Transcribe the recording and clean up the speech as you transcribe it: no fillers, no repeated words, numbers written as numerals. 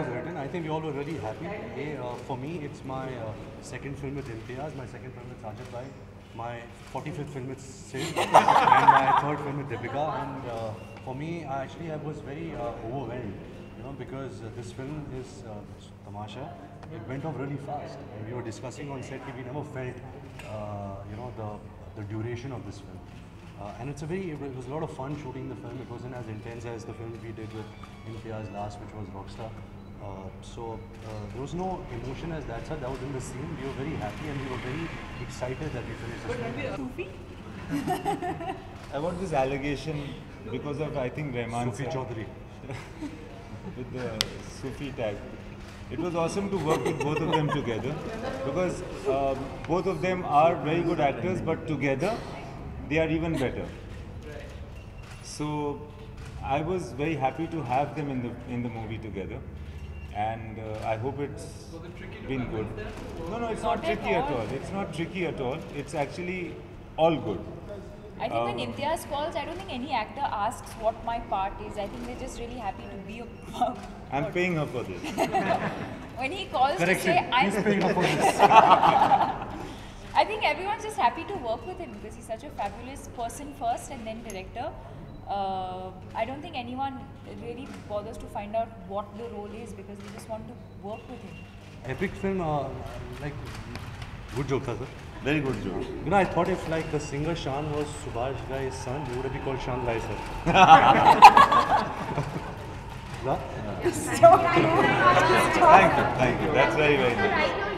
was written. I think we all were really happy. For me, it's my second film with Imtiaz, my second film with Sajid Bhai, my 45th film with Sid, and my third film with Deepika. And for me, I was very overwhelmed, because this film is Tamasha. It went off really fast. And we were discussing on set that we never felt, the duration of this film. And it was a lot of fun shooting the film. It wasn't as intense as the film we did with Imtiaz last, which was Rockstar. There was no emotion as that such. That was in the scene. We were very happy and we were very excited that we finished this film. Sufi? About this allegation because of, I think, Rahman Sufi Chaudhary. with the Sufi tag. It was awesome to work with both of them together because both of them are very good actors, but together they are even better. So I was very happy to have them in the movie together, and I hope it's been good. No, it's not tricky at all. It's not tricky at all. It's actually all good. I think when Imtiaz calls, I don't think any actor asks what my part is. I think they're just really happy to be a I'm paying her for this. When he calls to say, He's paying her for this. I think everyone's just happy to work with him because he's such a fabulous person first and then director. I don't think anyone really bothers to find out what the role is because they just want to work with him. Epic film, good joke, sir. Very good joke. I thought if the singer Shan was Subhash Ghai's son, he would have been called Shan Ghai, sir. Thank you. That's very, very nice.